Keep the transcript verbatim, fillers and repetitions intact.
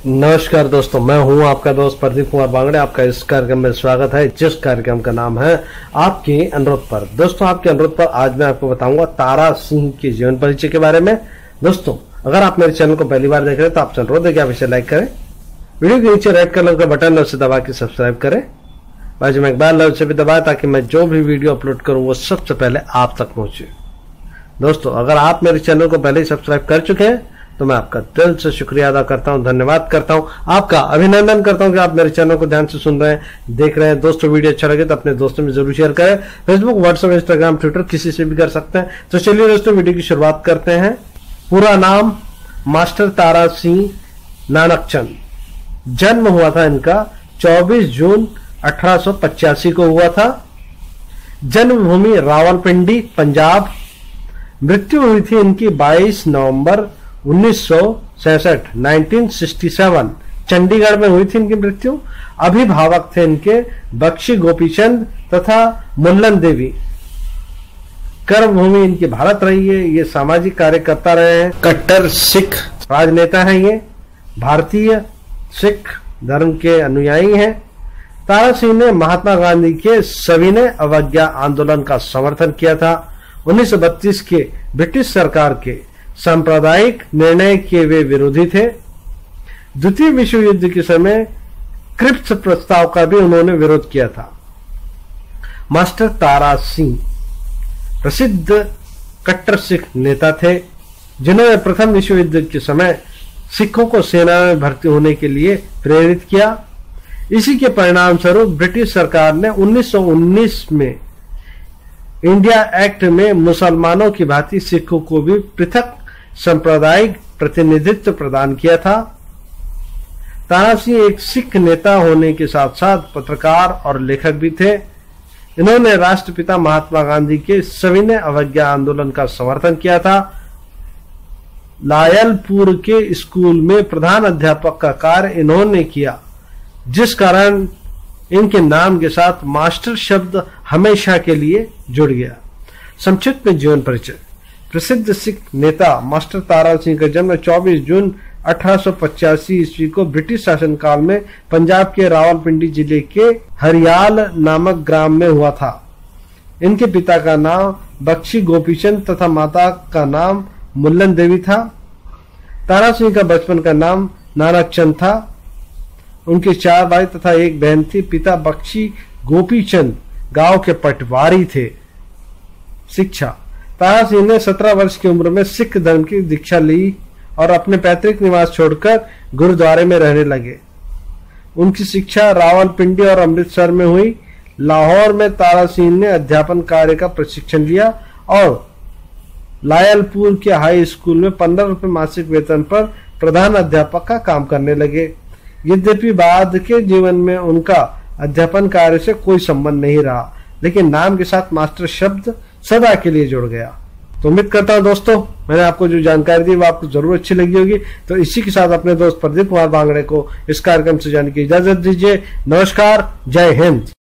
नमस्कार दोस्तों, मैं हूं आपका दोस्त प्रदीप कुमार बांगड़े। आपका इस कार्यक्रम में स्वागत है, जिस कार्यक्रम का नाम है आपके अनुरोध पर। दोस्तों, आपके अनुरोध पर आज मैं आपको बताऊंगा तारा सिंह के जीवन परिचय के बारे में। दोस्तों, अगर आप मेरे चैनल को पहली बार देख रहे हैं तो आपसे अनुरोध है कि आप इसे लाइक करें, वीडियो के नीचे रेड कलर का बटन है उसे दबा के सब्सक्राइब करें, बाजू में एक बार लाइक से भी दबाएं ताकि मैं जो भी वीडियो अपलोड करूं वो सबसे पहले आप तक पहुंचे। दोस्तों, अगर आप मेरे चैनल को पहले ही सब्सक्राइब कर चुके हैं तो मैं आपका दिल से शुक्रिया अदा करता हूं, धन्यवाद करता हूं, आपका अभिनंदन करता हूं कि आप मेरे चैनल को ध्यान से सुन रहे हैं, देख रहे हैं। दोस्तों, वीडियो अच्छा लगे तो अपने दोस्तों में जरूर शेयर करें। फेसबुक, व्हाट्सएप, इंस्टाग्राम, ट्विटर किसी से भी कर सकते हैं। तो चलिए दोस्तों, वीडियो की शुरुआत करते हैं। पूरा नाम मास्टर तारा सिंह नानकचंद। जन्म हुआ था इनका चौबीस जून अठारह सौ पचासी को हुआ था। जन्मभूमि रावलपिंडी, पंजाब। मृत्यु हुई थी इनकी बाईस नवंबर उन्नीस सौ सैसठ उन्नीस सौ सरसठ, चंडीगढ़ में हुई थी इनकी मृत्यु। अभिभावक थे इनके बख्शी गोपीचंद तथा मुल्लन देवी। कर्मभूमि इनकी भारत रही है। ये सामाजिक कार्यकर्ता रहे हैं, कट्टर सिख राजनेता हैं। ये भारतीय सिख धर्म के अनुयायी हैं। तारा सिंह ने महात्मा गांधी के सविनय अवज्ञा आंदोलन का समर्थन किया था। उन्नीस सौ बत्तीस के ब्रिटिश सरकार के सांप्रदायिक निर्णय के वे विरोधी थे। द्वितीय विश्व युद्ध के समय क्रिप्स प्रस्ताव का भी उन्होंने विरोध किया था। मास्टर तारा सिंह प्रसिद्ध कट्टर सिख नेता थे, जिन्होंने प्रथम विश्व युद्ध के समय सिखों को सेना में भर्ती होने के लिए प्रेरित किया। इसी के परिणाम स्वरूप ब्रिटिश सरकार ने उन्नीस सौ उन्नीस में इंडिया एक्ट में मुसलमानों की भांति सिखों को भी पृथक सांप्रदायिक प्रतिनिधित्व प्रदान किया था। तारा सिंह एक सिख नेता होने के साथ साथ पत्रकार और लेखक भी थे। इन्होंने राष्ट्रपिता महात्मा गांधी के सविनय अवज्ञा आंदोलन का समर्थन किया था। लायलपुर के स्कूल में प्रधान अध्यापक का कार्य इन्होंने किया, जिस कारण इनके नाम के साथ मास्टर शब्द हमेशा के लिए जुड़ गया। संक्षिप्त में जीवन परिचय। प्रसिद्ध सिख नेता मास्टर तारा सिंह का जन्म चौबीस जून अठारह सौ पचासी ईस्वी को ब्रिटिश शासनकाल में पंजाब के रावलपिंडी जिले के हरियाल नामक ग्राम में हुआ था। इनके पिता का नाम बख्शी गोपीचंद तथा माता का नाम मुल्लन देवी था। तारा सिंह का बचपन का नाम नानकचंद था। उनके चार भाई तथा एक बहन थी। पिता बख्शी गोपीचंद गांव के पटवारी थे। शिक्षा। तारा सिंह ने सत्रह वर्ष की उम्र में सिख धर्म की दीक्षा ली और अपने पैतृक निवास छोड़कर गुरुद्वारे में रहने लगे। उनकी शिक्षा रावलपिंडी और अमृतसर में हुई। लाहौर में तारा सिंह ने अध्यापन कार्य का प्रशिक्षण लिया और लायलपुर के हाई स्कूल में पंद्रह रुपए मासिक वेतन पर प्रधान अध्यापक का काम करने लगे। यद्यपि बाद के जीवन में उनका अध्यापन कार्य से कोई संबंध नहीं रहा, लेकिन नाम के साथ मास्टर शब्द सदा के लिए जुड़ गया। तो उम्मीद करता हूं दोस्तों, मैंने आपको जो जानकारी दी वो आपको जरूर अच्छी लगी होगी। तो इसी के साथ अपने दोस्त प्रदीप कुमार बांगड़े को इस कार्यक्रम से जाने की इजाजत दीजिए। नमस्कार, जय हिंद।